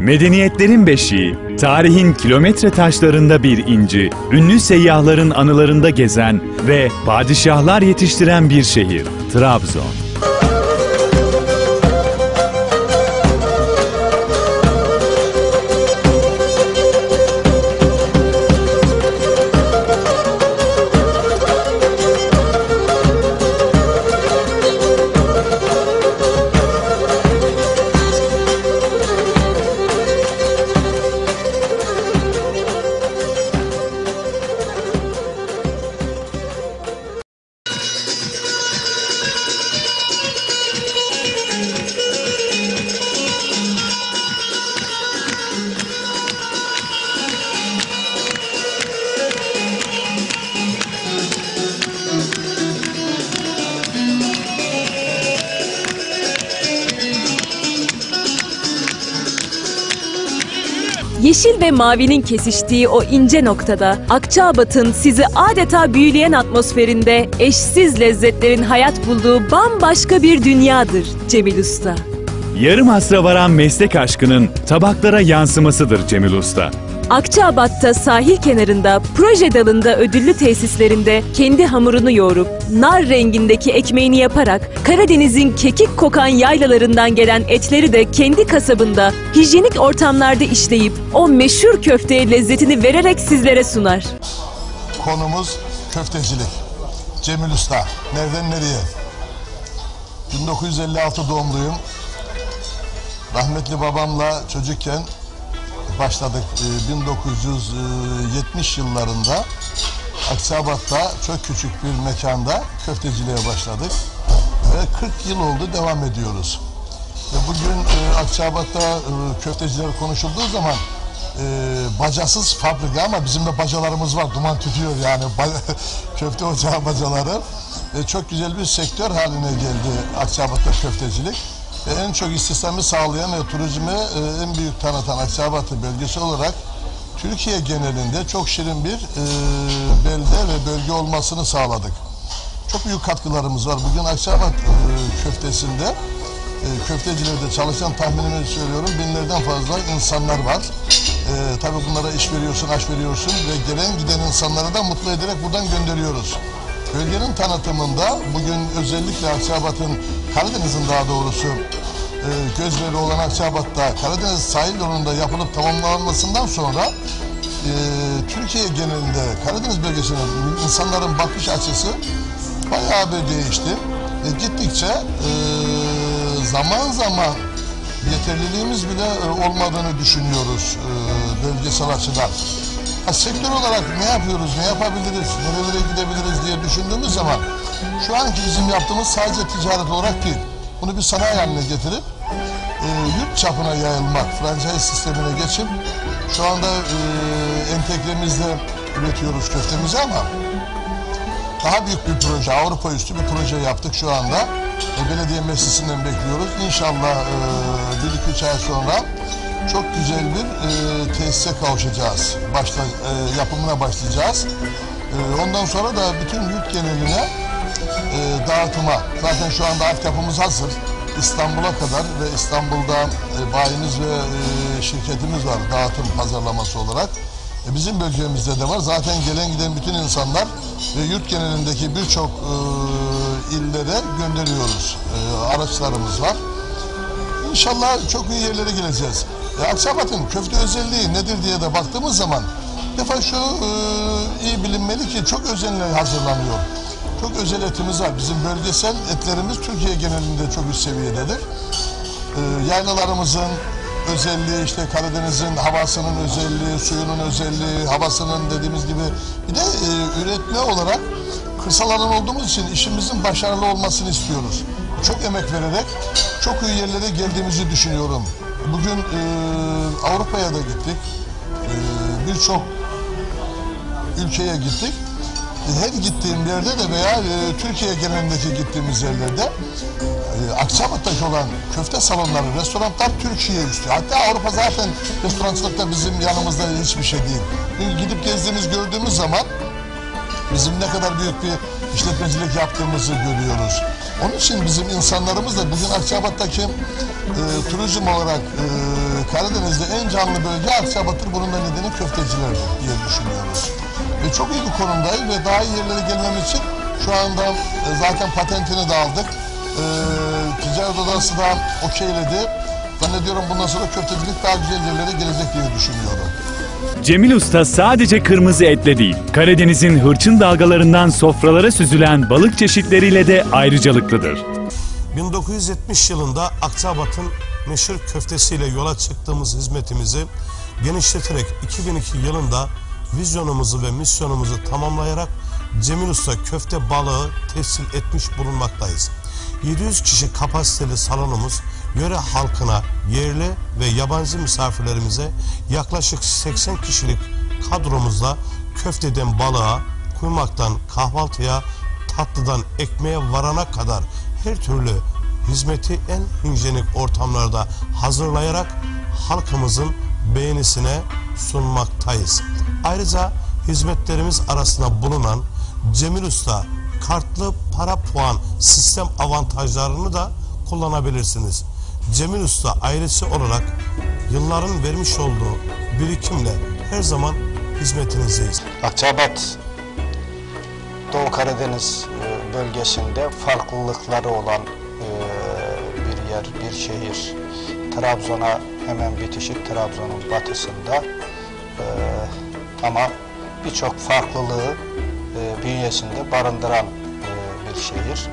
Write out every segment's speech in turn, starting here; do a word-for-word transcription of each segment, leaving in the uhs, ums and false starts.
Medeniyetlerin beşiği, tarihin kilometre taşlarında bir inci, ünlü seyyahların anılarında gezen ve padişahlar yetiştiren bir şehir, Trabzon. Yeşil ve mavinin kesiştiği o ince noktada Akçaabat'ın sizi adeta büyüleyen atmosferinde eşsiz lezzetlerin hayat bulduğu bambaşka bir dünyadır Cemil Usta. Yarım asra varan meslek aşkının tabaklara yansımasıdır Cemil Usta. Akçaabat'ta sahil kenarında, proje dalında ödüllü tesislerinde kendi hamurunu yoğurup, nar rengindeki ekmeğini yaparak Karadeniz'in kekik kokan yaylalarından gelen etleri de kendi kasabında, hijyenik ortamlarda işleyip o meşhur köfteye lezzetini vererek sizlere sunar. Konumuz köftecilik. Cemil Usta. Nereden nereye? bin dokuz yüz elli altı doğumluyum. Rahmetli babamla çocukken başladık. bin dokuz yüz yetmiş yıllarında Akçaabat'ta çok küçük bir mekanda köfteciliğe başladık ve kırk yıl oldu devam ediyoruz. Ve bugün Akçaabat'ta köfteciler konuşulduğu zaman bacasız fabrika, ama bizim de bacalarımız var, duman tütüyor yani köfte ocağı bacaları. Ve çok güzel bir sektör haline geldi Akçaabat'ta köftecilik. Ve en çok istihdamı sağlayan ve turizme en büyük tanıtan Akçaabat'ı bölgesi olarak Türkiye genelinde çok şirin bir e, belde ve bölge olmasını sağladık. Çok büyük katkılarımız var. Bugün Akçaabat e, köftesinde, e, köftecilerde çalışan, tahminimi söylüyorum, binlerden fazla insanlar var. E, tabii bunlara iş veriyorsun, aş veriyorsun ve gelen giden insanları da mutlu ederek buradan gönderiyoruz. Bölgenin tanıtımında bugün özellikle Akçaabat'ın, Karadeniz'in daha doğrusu e, gözleri olan Akçaabat'ta Karadeniz sahil yolunda yapılıp tamamlanmasından sonra e, Türkiye genelinde Karadeniz bölgesinin insanların bakış açısı bayağı bir değişti. E, gittikçe e, zaman zaman yeterliliğimiz bile e, olmadığını düşünüyoruz e, bölgesel açıdan. Ha, sektör olarak ne yapıyoruz, ne yapabiliriz, nerelere gidebiliriz diye düşündüğümüz zaman şu anki bizim yaptığımız sadece ticaret olarak değil, bunu bir sanayi haline getirip e, yurt çapına yayılmak, franchise sistemine geçip şu anda e, entegremizde üretiyoruz köftemizi, ama daha büyük bir proje, Avrupa üstü bir proje yaptık şu anda. E, belediye meclisinden bekliyoruz. İnşallah e, bir iki üç ay sonra çok güzel bir e, tesise kavuşacağız. Başla, e, yapımına başlayacağız. E, ondan sonra da bütün yurt geneline e, dağıtıma. Zaten şu anda altyapımız hazır. İstanbul'a kadar ve İstanbul'da e, bayimiz ve e, şirketimiz var dağıtım pazarlaması olarak. E, bizim bölgemizde de var. Zaten gelen giden bütün insanlar ve yurt genelindeki birçok e, illere gönderiyoruz. E, araçlarımız var. İnşallah çok iyi yerlere geleceğiz. E, Akçaabat'ın köfte özelliği nedir diye de baktığımız zaman bir defa şu e, iyi bilinmeli ki çok özenle hazırlanıyor. Çok özel etimiz var. Bizim bölgesel etlerimiz Türkiye genelinde çok üst seviyededir. E, yaylalarımızın özelliği, işte Karadeniz'in havasının özelliği, suyunun özelliği, havasının dediğimiz gibi bir de e, üretme olarak kırsal alan olduğumuz için işimizin başarılı olmasını istiyoruz. Çok emek vererek çok iyi yerlere geldiğimizi düşünüyorum. Bugün e, Avrupa'ya da gittik, e, birçok ülkeye gittik. E, her gittiğim yerde de veya e, Türkiye genelindeki gittiğimiz yerlerde e, Akçaabat'taki olan köfte salonları, restoranlar Türkiye üstü. Hatta Avrupa zaten restorancılıkta bizim yanımızda hiçbir şey değil. Çünkü gidip gezdiğimiz, gördüğümüz zaman bizim ne kadar büyük bir işletmecilik yaptığımızı görüyoruz. Onun için bizim insanlarımız da bugün Akçaabat'taki e, turizm olarak e, Karadeniz'de en canlı bölge Akçabat'tır. Bunun da nedeni köftecilerdir diye düşünüyoruz. Ve çok iyi bir konumdayız ve daha iyi yerlere gelmem için şu anda e, zaten patentini de aldık. E, Ticaret Odası da okeyledi. Zannediyorum bundan sonra köftecilik daha güzel yerlere gelecek diye düşünüyorum. Cemil Usta sadece kırmızı etle değil, Karadeniz'in hırçın dalgalarından sofralara süzülen balık çeşitleriyle de ayrıcalıklıdır. bin dokuz yüz yetmiş yılında Akçabat'ın meşhur köftesiyle yola çıktığımız hizmetimizi genişleterek iki bin iki yılında vizyonumuzu ve misyonumuzu tamamlayarak Cemil Usta köfte balığı tescil etmiş bulunmaktayız. yedi yüz kişi kapasiteli salonumuz yöre halkına, yerli ve yabancı misafirlerimize yaklaşık seksen kişilik kadromuzla köfteden balığa, kuymaktan kahvaltıya, tatlıdan ekmeğe varana kadar her türlü hizmeti en hijyenik ortamlarda hazırlayarak halkımızın beğenisine sunmaktayız. Ayrıca hizmetlerimiz arasında bulunan Cemil Usta kartlı para puan sistem avantajlarını da kullanabilirsiniz. Cemil Usta ailesi olarak yılların vermiş olduğu birikimle her zaman hizmetinizdeyiz. Akçabat, Doğu Karadeniz bölgesinde farklılıkları olan bir yer, bir şehir. Trabzon'a hemen bitişik, Trabzon'un batısında ama birçok farklılığı bünyesinde barındıran bir şehir.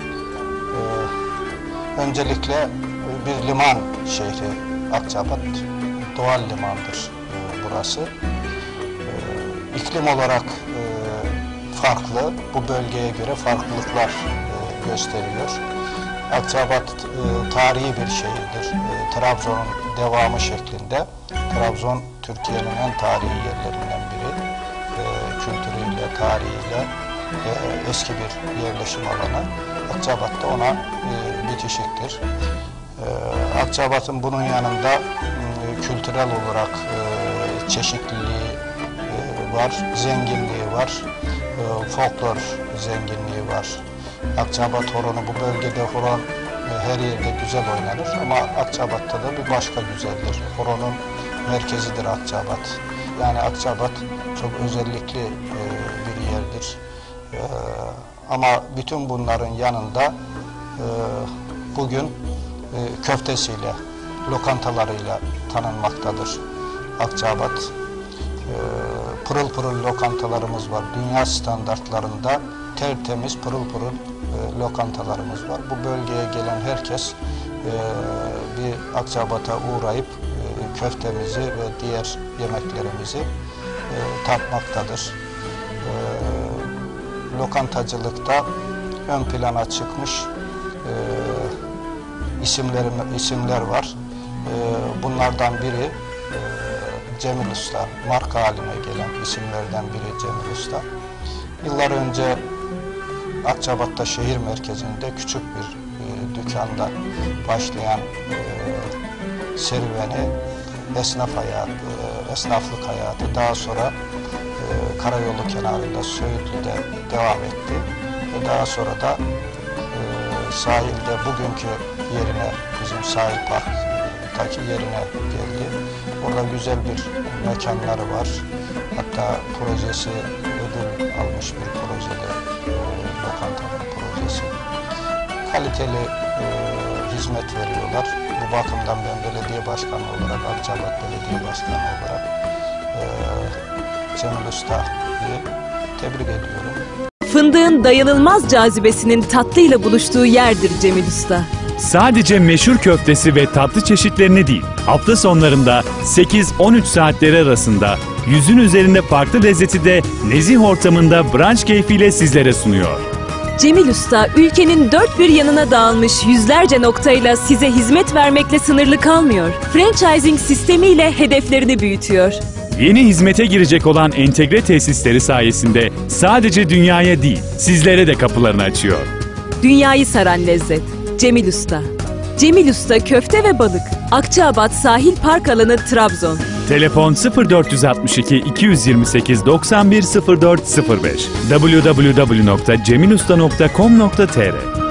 Öncelikle bir liman şehri Akçabat, doğal limandır burası. İklim olarak farklı, bu bölgeye göre farklılıklar gösteriyor. Akçabat tarihi bir şehirdir. Trabzon'un devamı şeklinde. Trabzon Türkiye'nin en tarihi yerlerinden biri. Kültürüyle, tarihiyle eski bir yerleşim alanı. Akçabat da ona bitişiktir. Akçabat'ın bunun yanında kültürel olarak çeşitliliği var, zenginliği var, folklor zenginliği var. Akçabat horonu, bu bölgede horon her yerde güzel oynanır ama Akçabat'ta da bir başka güzeldir. Horonun merkezidir Akçabat. Yani Akçabat çok özellikli bir yerdir. Ama bütün bunların yanında bugün köftesiyle, lokantalarıyla tanınmaktadır Akçabat. Pırıl pırıl lokantalarımız var. Dünya standartlarında tertemiz, pırıl pırıl lokantalarımız var. Bu bölgeye gelen herkes bir Akçabat'a uğrayıp köftemizi ve diğer yemeklerimizi tatmaktadır. Lokantacılıkta ön plana çıkmış isimler, isimler var. Bunlardan biri Cemil Usta, marka haline gelen isimlerden biri Cemil Usta. Yıllar önce Akçabat'ta şehir merkezinde küçük bir e, dükkanda başlayan e, serüveni, esnaf hayatı, e, esnaflık hayatı daha sonra e, karayolu kenarında Söğütlü'de devam etti. Ve daha sonra da e, sahilde bugünkü yerine, bizim sahil parktaki yerine geldi. Orada güzel bir mekanları var. Hatta projesi ödül almış bir projede, e, lokantanın projesi. Kaliteli e, hizmet veriyorlar. Bu bakımdan ben belediye başkanı olarak, Akçabat Belediye Başkanı olarak e, Cemil Usta'yı tebrik ediyorum. Fındığın dayanılmaz cazibesinin tatlıyla buluştuğu yerdir Cemil Usta. Sadece meşhur köftesi ve tatlı çeşitlerini değil, hafta sonlarında sekiz on üç saatleri arasında yüzün üzerinde farklı lezzeti de nezih ortamında brunch keyfiyle sizlere sunuyor. Cemil Usta, ülkenin dört bir yanına dağılmış yüzlerce noktayla size hizmet vermekle sınırlı kalmıyor. Franchising sistemiyle hedeflerini büyütüyor. Yeni hizmete girecek olan entegre tesisleri sayesinde sadece dünyaya değil, sizlere de kapılarını açıyor. Dünyayı saran lezzet. Cemil Usta. Cemil Usta köfte ve balık. Akçaabat Sahil Park Alanı, Trabzon. Telefon sıfır dört altı iki iki yirmi sekiz doksan bir sıfır dört sıfır beş w w w nokta cemilusta nokta com nokta tr